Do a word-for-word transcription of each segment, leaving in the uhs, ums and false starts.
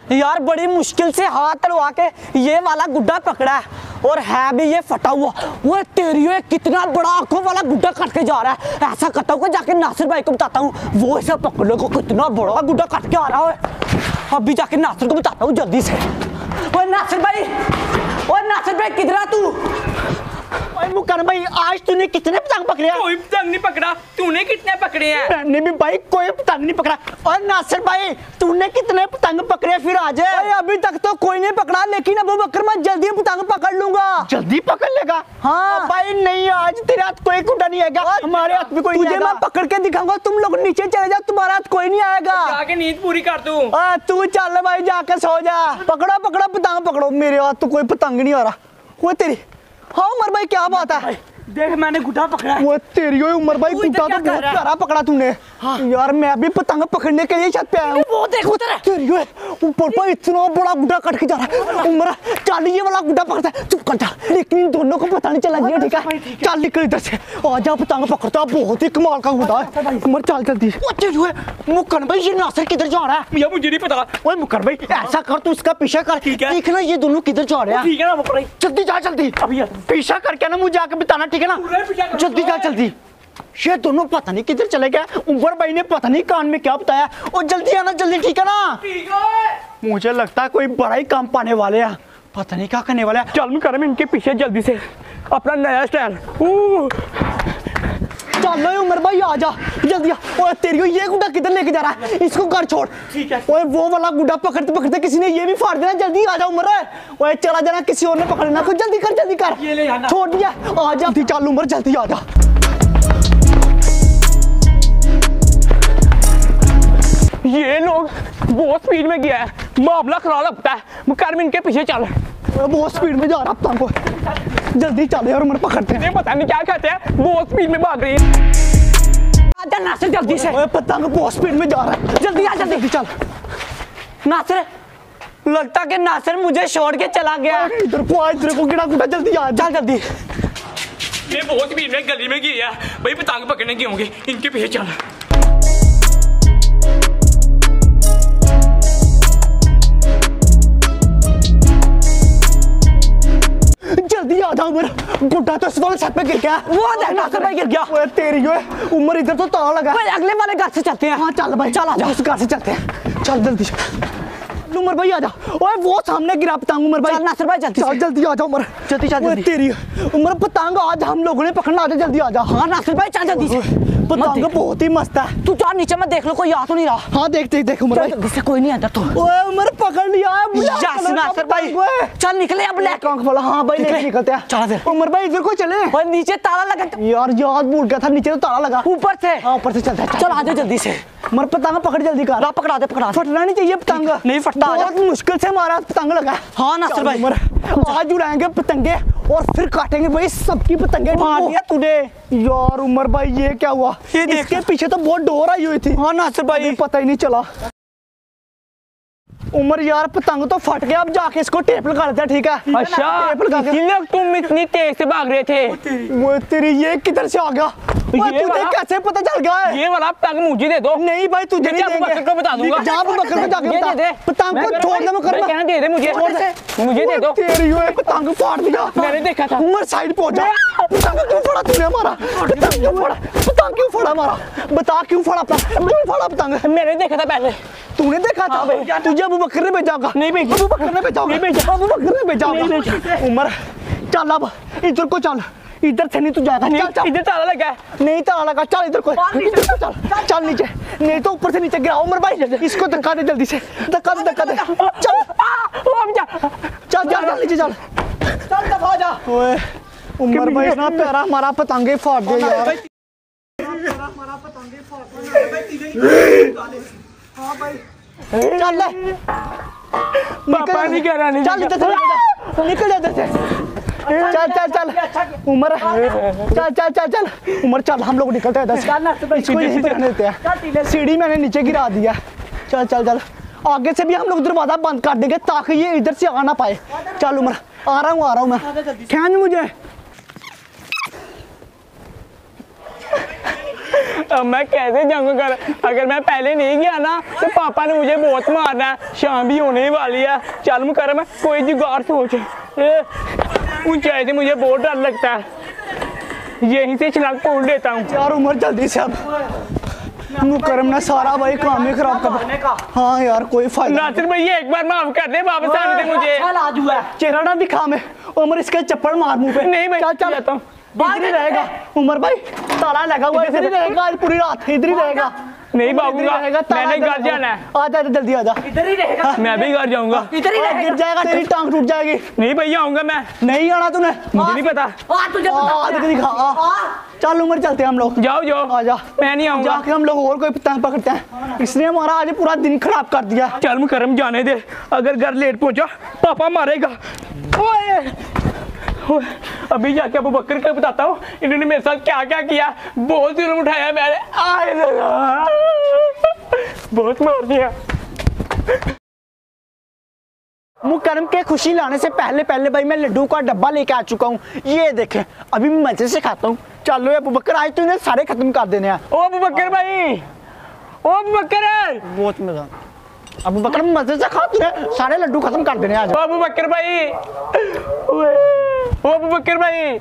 यार बड़ी मुश्किल से हाथ तड़वा के ये वाला गुड्डा पकड़ा है और है भी ये फटा हुआ। वो तेरी कितना बड़ा आंखों वाला गुड्डा काट के जा रहा है। ऐसा करता हूँ जाके नासिर भाई को बताता हूँ, वो इसे पकड़ने को कितना बड़ा गुड्डा काट के आ रहा है। अभी जाके नासिर को बताता हूँ जल्दी से। ओए नासिर भाई, ओए नासिर भाई किधर तू? मुकर भाई आज तूने कितने पतंग पकड़े? कोई पतंग नहीं पकड़ा। तूने कितने पकड़े हैं? मैंने भी भाई कोई पतंग नहीं पकड़ा। और नासिर भाई तूने कितने पतंग पकड़े फिर आज? अभी तक तो कोई नहीं पकड़ा, लेकिन अबू बकर मैं जल्दी पतंग पकड़ लूंगा। जल्दी पकड़ लेगा? हाँ भाई नहीं, आज तेरे हाथ कोई गुड्डा नहीं आएगा, हमारे हाथ में कोई नहीं आएगा। तुझे मैं पकड़ के दिखाऊंगा, तुम लोग नीचे चले जाओ, तुम्हारे हाथ कोई नहीं आएगा। जाके नींद पूरी कर तू। तू चल भाई जाके सो जा। पकड़ो पकड़ो पतंग पकड़ो। मेरे हाथ तो कोई पतंग नहीं आ रहा। वो तेरी, हाँ उमर भाई क्या बात है? देख मैंने गुड्डा पकड़ा है। वो तेरी उमर भाई गुड्डा तो बहुत प्यारा पकड़ा तूने। हाँ। यार मैं भी पतंग पकड़ने के लिए छत पे आया हूँ। वो देख उधर है। तेरी ऊपर पर इतना बड़ा गुड्डा कट के जा रहा है। उमर चल ये वाला गुड्डा पकड़ता है, चुप कर जा। लेकिन इन दोनों को पता नहीं चला गया, ठीक है? चल निकल इधर से, आजा पतंग पकड़ता, बहुत ही कमाल का गुड्डा है। उमर चल जल्दी। मुकर भाई ये नासिर किधर जा रहा है? भैया मुझे नहीं पता। ओए मुकर भाई ऐसा कर, तू इसका पीछा कर, देखना ये दोनों किधर जा रहे हैं। ठीक है ना मुकर भाई, जल्दी जा जल्दी। अभी पीछा करके ना मुझे आके बताना, ठीक है ना? जल्दी जा जल्दी। ये दोनों पता नहीं किधर चले गए। उमर भाई ने पता नहीं कान में क्या बताया। और जल्दी आना जल्दी, ठीक है ना? ठीक है। मुझे लगता है कोई बड़ा ही काम पाने वाले हैं, पता नहीं क्या करने वाले हैं। चल मैं कर इनके पीछे जल्दी से, अपना नया स्टाइल। चलो उमर भाई आ जा जल्दी। ओए तेरी ये गुड्डा किधर लेके जा रहा है? इसको घर छोड़। ठीक है। ओए वो वाला गुड्डा पकड़ते पकड़ते किसी ने ये भी फाड़ देना। जल्दी आ जा उमर। ओए चला जाना, किसी और ने पकड़ना। तो जल्दी कर जल्दी कर। ये ले जाना। छोड़ दिया, आ जा। चल उमर जल्दी आ जा। ये लोग बहुत स्पीड में गया है, मामला खराब लगता है। मुकर इनके पीछे चल। बहुत स्पीड में जा रहा पतंग को, जल्दी चले और उमर पकड़ते हैं। पता नहीं क्या कहते हैं, बहुत स्पीड में भाग रही है। आजा नासिर जल्दी से। ओए पतंग बहुत स्पीड में जा रहा है, जल्दी आ जल्दी चल। नासिर लगता कि नासिर मुझे छोड़ के चला गया। इधर को आ, इधर को गिरा गुड्डा, जल्दी आ चल जल्दी। ये बहुत स्पीड में गली में गया भाई, पतंग पकड़ने के होंगे, इनके पीछे चल। जल्दी आ जा उमर, गुड्डा तो इस वाले छत पे गिर गया। वो देख नासिर भाई गिर गया। ओए तेरी ओए उमर इधर तो ताला लगा। भाई अगले वाले घर से चलते हैं। हाँ चल भाई चल, आ जा उस घर से चलते हैं। चल जल्दी उमर भाई आ जा। ओए वो सामने गिरा पतंग। उमर भाई नासिर भाई जल्दी चल, जल्दी आ जा उमर, जल्दी चल जल्दी। तेरी उमर पतंग आज हम लोगों ने पकड़ना, आ जा जल्दी आ जा। हाँ नासिर भाई चल जल्दी से। पतंग बहुत ही मस्त है। तू चार नीचे में देख लो, कोई आ तो नहीं रहा। हाँ देख देख देख उमर भाई, से कोई नहीं आता। तो ओए उमर पकड़ लिया है नासिर भाई। चल निकले अब, ब्लैक आंख वाला। हाँ भाई निकलते हैं, चल फिर। उमर भाई इधर को चले। और नीचे ताला लगा यार, याद भूल गया था, नीचे तो ताला लगा। ऊपर से? हाँ ऊपर से चलते हैं। चल आ जा जल्दी से। उमर पतंग पकड़ जल्दी कर। पकड़ा दे पकड़ा, फटना नहीं चाहिए पतंग। नहीं फटता, बहुत मुश्किल से हमारा पतंग लगा। हाँ नासिर भाई आज उड़ाएंगे पतंगे और फिर काटेंगे भाई सबकी पतंगे। मार दिया तूने यार उमर भाई, ये क्या हुआ? ये इसके पीछे तो बहुत डोर आई हुई थी। हाँ नासिर भाई पता ही नहीं चला। उमर यार पतंग तो फट गया, अब जाके इसको टेप लगा देते हैं, ठीक है? अच्छा इसीलिए तुम इतनी तेज से भाग रहे थे। वो तेरी ये किधर से आ गया? ये तुझे कैसे पता चल गया है? ये वाला पतंग मुझे दे दो। नहीं भाई तुझे नहीं देंगे, को बता दूंगा। जा बकर को जाके बता दे। पतंग को छोड़ दे, मैं कर कहना दे दे मुझे, मुझे दे दो। तेरी ये पतंग फाड़ दिया, मैंने देखा था। उमर साइड पहुंच जा। पतंग क्यों फोड़ा तूने हमारा? पतंग क्यों फोड़ा? पतंग क्यों फोड़ा हमारा? बता क्यों फोड़ा? क्यों फोड़ा पतंग? मैंने देखा था पहले। तूने देखा था? तुझे अबू बकर ने भेजा होगा। नहीं भेजा, अबू बकर ने भेजा होगा। नहीं भेजा, अबू बकर ने भेजा होगा। उमर चल अब इधर को चल, इधर से नहीं तू जाएगा। नहीं, चल, इधर ताला लगा है। नहीं ताला लगा, चल इधर को, इधर को चल, चल नीचे, नहीं तो ऊपर से नीचे गिरा। उमर भाई इसको धक्का दे जल्दी से, धक्का दे धक्का दे। चल चल चल नीचे चल, चल दबा जा। ओए उमर भाई इतना प्यारा हमारा पतंगे फाड़ दे यार। हमारा पतंगे फाड़ दे। हां भाई चल ले, पापा नहीं कह रहा। नहीं चल इधर से निकल जा इधर से। चल चल चल उमर, चल चल चल चल उमर चल, हम लोग निकलते हैं इधर से। इसको यहीं पे रहने देते हैं। सीढ़ी मैंने नीचे गिरा दिया। चल चल चल आगे से भी हम लोग दरवाजा बंद कर देंगे ताकि ये इधर से आ ना पाए। चल उमर आ रहा हूँ आ रहा हूँ मैं, खींच मुझे। अब मैं कैसे जाऊंगा घर? अगर मैं पहले नहीं गया ना तो पापा ने मुझे बहुत मारना है। शाम भी होने वाली है। चल मुकर्रम कोई जुगाड़ सोच। ऊंचाई से मुझे बहुत डर लगता है, यहीं से छलांग तोड़ देता हूँ। यार उमर जल्दी से, अब मुकर्रम ने सारा भाई काम ही खराब कर। हाँ यार कोई फायदा नासिर भाई एक बार माफ कर दे, वापस आने दे मुझे। चेहरा ना दिखा मैं, उमर इसके चप्पड़ मार मुंह पे। नहीं भाई, चल चल जाता हूँ। इधर ही रहेगा उमर भाई, ताला लगा हुआ है, इधर ही रहेगा आज पूरी रात, इधर ही रहेगा। नहीं भागूंगा, मैंने घर जाना है। आजा जल्दी आजा। इधर ही रहेगा, मैं भी घर जाऊंगा। इधर ही रहेगा। गिर जाएगा, तेरी टांग टूट जाएगी। नहीं भैया आऊंगा मैं। नहीं आना तूने, मुझे नहीं पता। आ तुझे आ, दिख दिखा, आ। चल उमर चलते हैं हम लोग। जाओ जाओ, आजा। मैं नहीं आऊंगा। जाके हम लोग और कोई पतंग पकड़ते हैं, इसने हमारा आज पूरा दिन खराब कर दिया। चल मुकर्रम जाने दे, अगर घर लेट पहुंचा पापा मारेगा। ओए ओए, अभी जाके अबू बकर को बताता हूँ इन्होंने मेरे साथ क्या क्या किया। बहुत जुल्म उठाया मैंने, आए लगा बहुत मार दिया। मुकर्रम के खुशी लाने से पहले पहले भाई मैं लड्डू का डब्बा लेके आ चुका हूँ। ये देखें, अभी मैं मजे से खाता हूँ। चलो अबू बकर, आज तो इन्हें सारे खत्म कर देने हैं। ओ अबू बकर भाई, ओ अबू बकर, बहुत मजा। अबू बकर मजे से खा, तूने सारे लड्डू खत्म कर देने आज। ओ अबू बकर भाई, ओए, ओ अबू बकर भाई,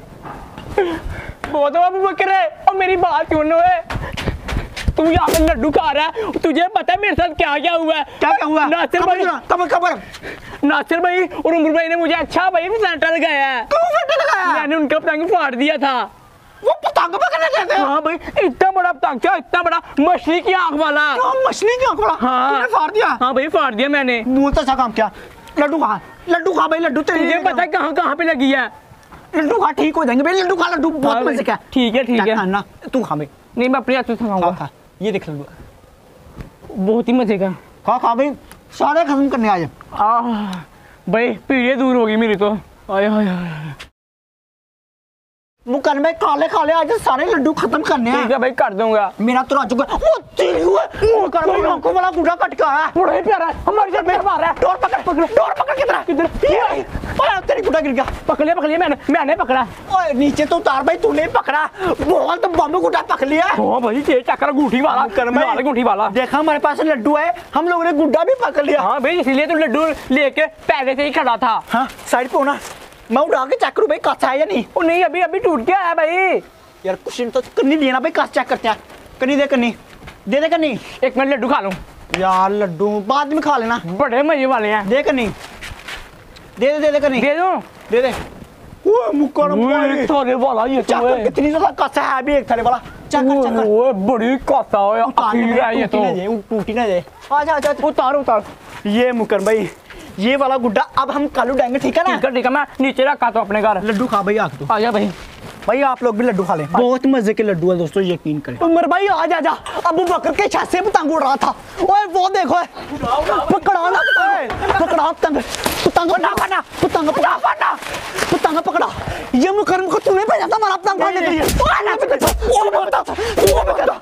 वो तो अबू बकर है। और मेरी बात सुनो है, तू यहाँ पे लड्डू खा रहा है, तुझे पता है मेरे साथ क्या क्या हुआ है? क्या क्या हुआ? नासिर भाई, खबर खबर नासिर भाई और उमर भाई ने मुझे अच्छा भाई फंटा लगाया है। क्यों फंटा लगाया? मैंने उनका पतंग फाड़ दिया था। वो पतंग पकड़ने गए थे? हाँ भाई, इतना बड़ा पतंग था, इतना बड़ा, मछली की आंख वाला। मछली की आंख वाला? हाँ। तूने फाड़ दिया? हाँ भाई फाड़ दिया मैंने। बहुत अच्छा काम किया। लड्डू खा, लड्डू खा भाई, लड्डू तेरे तुझे पता है कहाँ कहाँ पे लगी है? लड्डू खा, ठीक हो जाएंगे भाई। लड्डू खा, लड्डू बहुत मजे का। ठीक है ठीक है, खाना तू खा भाई। नहीं मैं अपने हाथों से खाऊंगा। खा, ये देख लड्डू, बहुत ही मजे का। खा खा भाई, सारे खत्म करने आज। आह भाई पीड़े दूर होगी मेरी तो। आय हाय हाय, मुकर्रम भाई काले काले आज सारे लड्डू खत्म करने हैं। ठीक है भाई कर दूंगा। मेरा तो राजू का वो तेरी हुआ, मुकर्रम भाई आंखों वाला गुड़ा कट का है। बड़ा ही प्यारा है, हमारे साथ में मार रहा है। डोर पकड़ पकड़, डोर पकड़ किधर किधर? ये ओए तेरी गुड़ा गिर गया। पकड़ लिया पकड़ लिया मैंने, मैंने पकड़ा। ओए नीचे तो उतार भाई, तूने पकड़ा। बहुत बम गुड़ा पकड़ लिया। हाँ भाई ये चक्कर अंगूठी वाला, लाल अंगूठी वाला। देखा हमारे पास लड्डू है, हम लोगों ने गुड्डा भी पकड़ लिया। हाँ भाई इसीलिए तो लड्डू लेके पहले से ही खड़ा था। हाँ साइड पे होना, मैं उठा के चेक करूँ भाई कच्चा है या नहीं। वो नहीं अभी अभी टूट गया है भाई। यार कुछ तो कन्नी देना भाई, कच्चा चेक करते हैं। कन्नी दे, कन्नी दे दे कन्नी। एक मिनट लड्डू खा लूं। यार लड्डू बाद में खा लेना, बड़े मजे वाले हैं। दे कन्नी, दे दे दे दे कन्नी, दे दूं? दे दे। ओए मुकर्रम भाई थोड़े वाला ये चेक कर कितनी ज्यादा कच्चा है अभी, एक थरे वाला चेक कर चेक कर। ओए बड़ी कासा है, अखीर है ये तो। टूटी ना दे, आजा आजा उतार उतार। ये मुकर्रम भाई, ये वाला गुड्डा अब हम कल उड़ाएंगे, ठीक है ना? ठीक है ठीक है, मैं नीचे रखा तो अपने घर। लड्डू खा भाई, आके आ जा भाई। भाई आप लोग भी लड्डू खा लें, बहुत मजे के लड्डू है दोस्तों, यकीन करें। उमर भाई आ जा जा, अबू बकर के छत से पतंग उड़ रहा था। ओए वो देखो, पकड़ा ना पतंग, पकड़ा पतंग, पतंग पकड़ा पकड़ा, पतंग पकड़ा पकड़ा, पतंग पकड़ा। ये मुकर्रम को तूने भेजा था हमारा पतंग पकड़ने के लिए। ओए ना पकड़ा, ओए पकड़ा, तूने पकड़ा,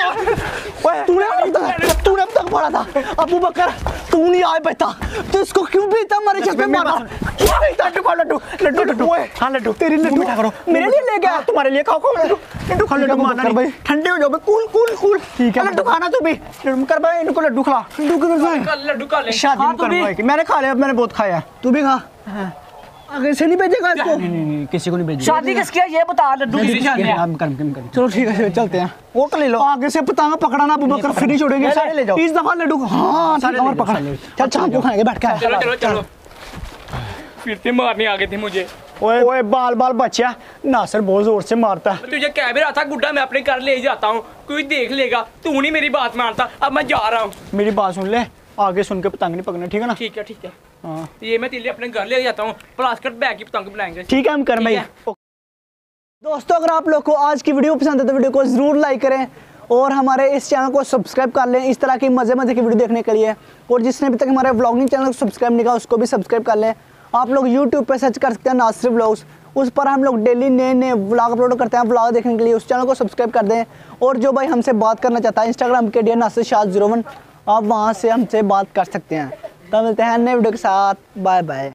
ओए तूने पकड़ा, तूने पतंग पकड़ा था। अबू बकर तू नहीं आए बेटा, तो इसको क्यों भेजा हमारे छत पे मारा? लड्डू खा, लड्डू लड्डू लड्डू, हाँ लड्डू तेरी लड्डू करो, मेरे लिए ले गया, तुम्हारे लिए खाओ खाओ लड्डू, लड्डू खा, लड्डू मारना नहीं, ठंडे हो जाओ भाई, कूल कूल कूल। ठीक है लड्डू खाना तू भी, कर भाई इनको लड्डू खिला, लड्डू कर लड्डू खा ले। शादी में करवाए कि मैंने खा लिया, मैंने बहुत खाया, तू भी खा। आगे से नहीं भेजेगा इसको? नहीं नहीं किसी को नहीं भेजेगा। शादी किसकी है ये बता, लड्डू किसकी शादी है? हम कर कर चलो ठीक है चलते हैं, वो तो ले लो। आगे से पतंग पकड़ना अबू बकर, फिर ही छोड़ेंगे, सारे ले जाओ इस दफा लड्डू। हाँ सारे और पकड़, चल शाम को खाएंगे बैठ के। चलो चलो चलो, फिर से मारने आ गए थे मुझे। ओए ओए बाल बाल बच्चा, नासिर बहुत जोर से मारता है। तुझे कह भी रहा था गुड्डा मैं अपने घर ले जाता हूँ, कोई देख लेगा, तू नहीं मेरी बात मानता। अब मैं जा रहा हूँ। मेरी बात सुन ले, आगे सुन के पतंग नहीं पकड़ना, ठीक है ना? ठीक है ठीक है। हाँ ये मैं तेरे लिए अपने घर ले जाता हूँ, प्लास्टिक बैग की पतंग बनाएंगे। ठीक है हम कर भाई। दोस्तों अगर आप लोग को आज की वीडियो पसंद है तो वीडियो को जरूर लाइक करें और हमारे इस चैनल को सब्सक्राइब कर लें इस तरह की मजे मजे की वीडियो देखने के लिए। और जिसने अभी तक हमारे व्लॉगिंग चैनल को सब्सक्राइब नहीं किया उसको भी सब्सक्राइब कर लें। आप लोग यूट्यूब पे सर्च कर सकते हैं नासिर व्लॉग्स, उस पर हम लोग डेली नए नए व्लॉग अपलोड करते हैं। व्लॉग देखने के लिए उस चैनल को सब्सक्राइब कर दें। और जो भाई हमसे बात करना चाहता है इंस्टाग्राम के D Nasir Shah zero one, आप वहाँ से हमसे बात कर सकते हैं। तो मिलते हैं नए वीडियो के साथ, बाय बाय।